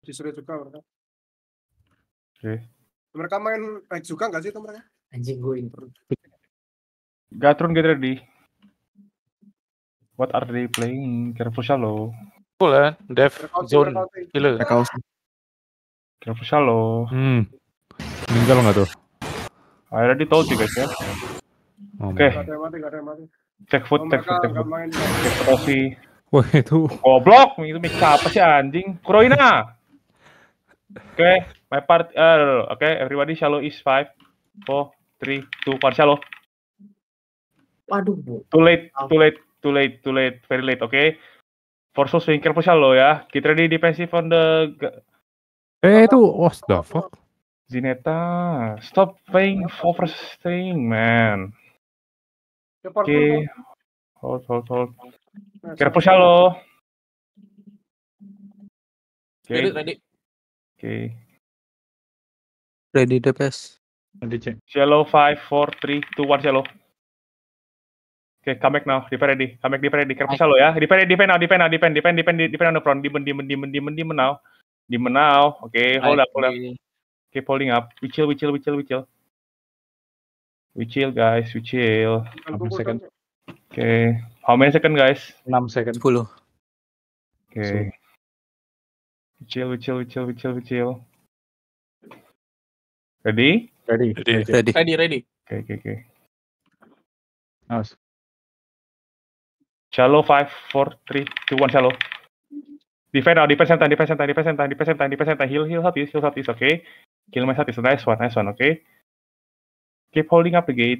Disuruh juga mereka. Oke. Mereka main juga nggak sih itu mereka? Anjing gue intro. Gatron, get ready. What are they playing? Careful shallow. Cool Dev zone killer. Careful shallow. Meninggal nggak tuh? I already told you guys ya. Oke. Gak ada yang mati. Check foot. Check Rossi. Wah itu. Goblok, itu mix apa sih anjing? Kuroina. Oke, my part. Oke, everybody shallow is 5, 4, 3, 2, 1 shallow. Waduh, Too late, very late. Okay. Force swing careful shallow ya. Get ready defensive on the. Itu what the fuck? Zineta, stop playing overstaying, man. Okay. Hold. Careful shallow. Okay. Ready. Okay. Ready DPS. Nanti cek. Shallow 5, 4, 3, 2, 1 shallow. Okay, come back now. Defend ready. Careful shallow ya. Defend now. Defend on the front. Demon now. Okay, hold up. Keep holding up. We chill. We chill, guys. We chill. How many second? Okay. How many second, guys? 6 second. 10. Okay. We chill. Ready? Ready. Okay. Nice. Shallow 5, 4, 3, 2, 1 shallow. Defend now. Defense time. Heal southeast. Okay. Kill my southeast. Nice one. Okay. Keep holding up the gate.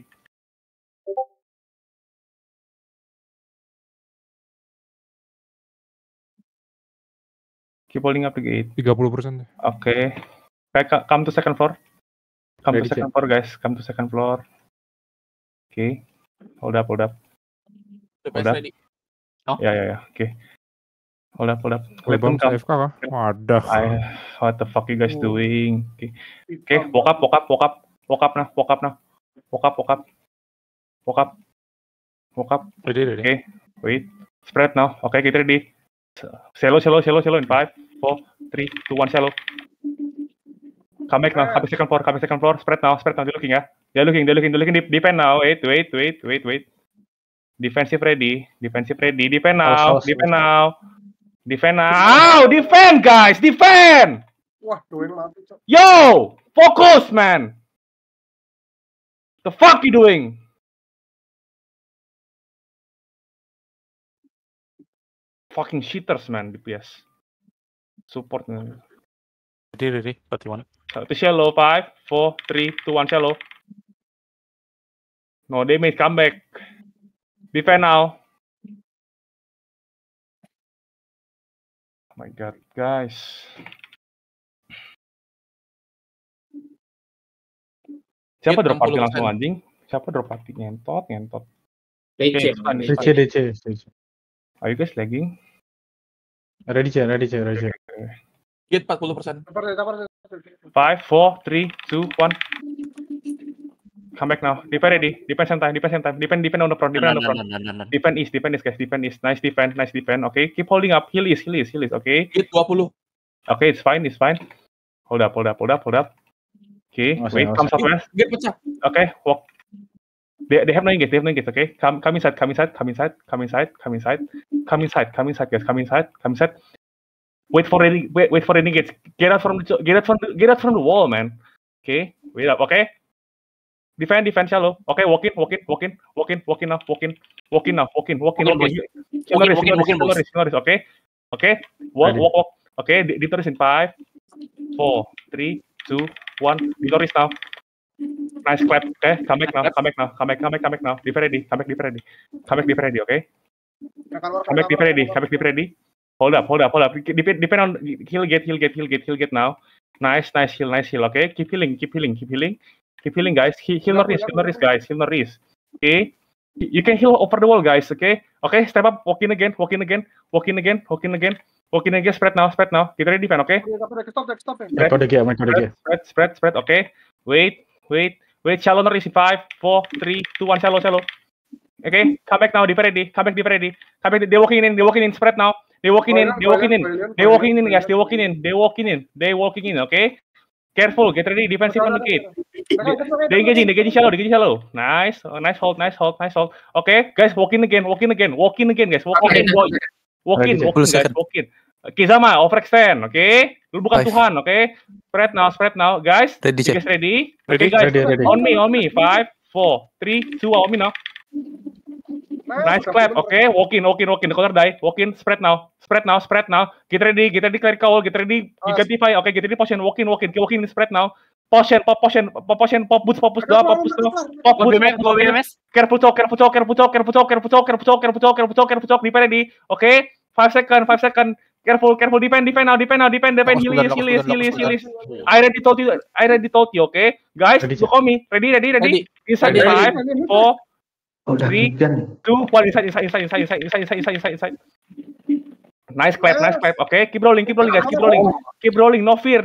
Keep holding up the gate. 30%. Okay. Come to second floor. Guys. Come to second floor. Okay. Hold up. Ready. Ya. Okay. Hold up. Lebam AFK kah? Wadah. What the fuck you guys doing? Okay. Walk up now. Ready. Okay. Wait. Spread now. Okay, get ready. Shallow in 5, 4, 3, 2, 1 shallow. Come back now. Come second floor. Spread now. They're looking ya. They're looking deep. Defend now. Wait. Defensive ready. Defend now. Defend, guys. Defend. Wah, doing mati, Cok. Yo, focus, man. The fuck you doing? Fucking cheaters, man. DPS. Support, man. Ready. 41. To shallow. 5, 4, 3, 2, 1 shallow. No damage. Come back. Defend now. Oh my god, guys. Siapa drop party langsung anjing? Siapa drop party? Ngentot. DC. Are you guys lagging? Ready cek. Gate 40%. 5, 4, 3, 2, 1. Come back now. Defend ready. Defend time. Defend on the front. Defend east, guys. Defend east. Nice defend. Okay, keep holding up. Heal east. Okay. Gate 20. Okay, it's fine. Hold up. Okay, wait. Come southwest. Gate pecah. Okay, walk. They have no engage. Okay, come inside, guys. Come inside. Wait for any gates. Get out from the wall, man. Okay, wait up. Okay. Defend shallow. Okay, walk in now. Okay. Walk. Okay, Ditoris in 5, 4, 3, 2, 1. Ditoris now. Nice clap. Okay, come back now. Defend ready. Come back defend ready. Okay. Come back defend ready. Hold up. Depend on heal gate now. Nice heal. Okay, keep healing, guys. Heal not risk. Okay. You can heal over the wall, guys. Okay. Step up. Walk in again. Spread now. Get ready, defend. Okay. Stop. Spread. Okay. Wait. Shallow not risk. 5, 4, 3, 2, 1. Shallow. Okay. Come back now. Defend ready. They're walking in. Spread now. They walking in, they walking in, Brilliant, they walking in, brilliant, guys. They walking in, they walking in, they walking in. Okay. Careful, get ready. Defensive on the gate. They engaging shallow, they engaging shallow. Nice, nice hold, nice hold, nice hold. Okay, guys, walk in again, guys. Walk in, boy. Walk in, guys, walk in. Kizama, overextend, okay? Lu bukan Tuhan, okay? Spread now, guys. Ready, You guys ready? Okay, guys. Ready. On me. 5, 4, 3, 2, on me now. Nice clap, okay? Walk in. The corner die. Walk in, spread now. Get ready, clear cowl, get ready. You get defy, okay? Get ready, potion. Walk in, spread now. Potion, pop boots, pop boots. Careful talk. Be ready, okay? 5 seconds. Careful, defend now. Heal. I already told you, okay? Guys, Ready, look on me. Ready. Inside 5, 4, 3, 2, 1. Inside. Nice clap. Okay, keep rolling, guys. Keep rolling. No fear,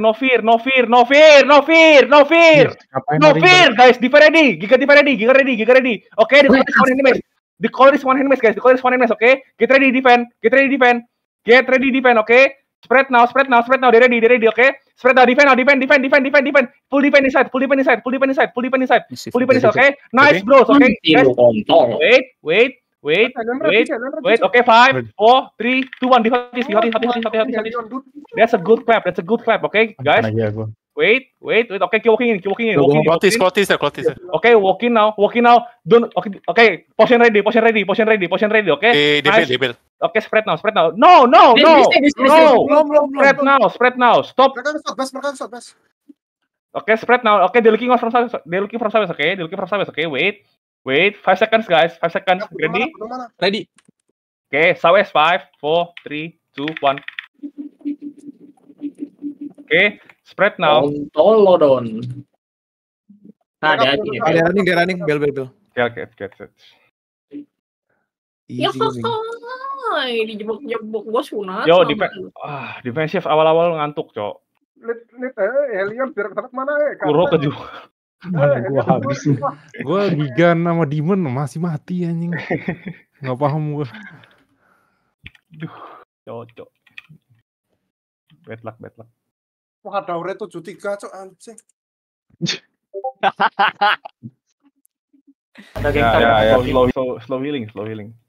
guys. Defend ready. Giga ready. Okay, the color is one hand match, guys. Okay? Get ready, defend. Okay? Spread now. They ready, okay? Spread now, defend. Full defend inside, okay? Nice, bros, okay? Guys, wait. Okay, 5, 4, 3, 2, 1. Hati. That's a good clap, okay, guys? Wait. Okay, keep walking in. Clotis. Okay, walking now. Don't. Okay. Potion ready. Okay. They Nice. build. Okay, spread now. No. Spread now. Stop. Mereka shot best. Okay, spread now. Okay, they're looking from service. Okay, wait. 5 seconds, guys. 5 seconds. Ready? Ready. Okay, southwest. 5, 4, 3, 2, 1. Okay, spread now. Tolodon. Nah, hati-hati. Dia running. Bel. Okay. Ya, dijebok gua sunat. Yo, defensive awal-awal ngantuk, Cok. Lit Helion biar ketemu mana Kuro keju. Mana gua habis nih. Gua Gigan sama Demon masih mati anjing. Nggak paham gua. Cocok. Bad luck. Wah, ada ore 73, Cok, anjing. Ya, slow healing.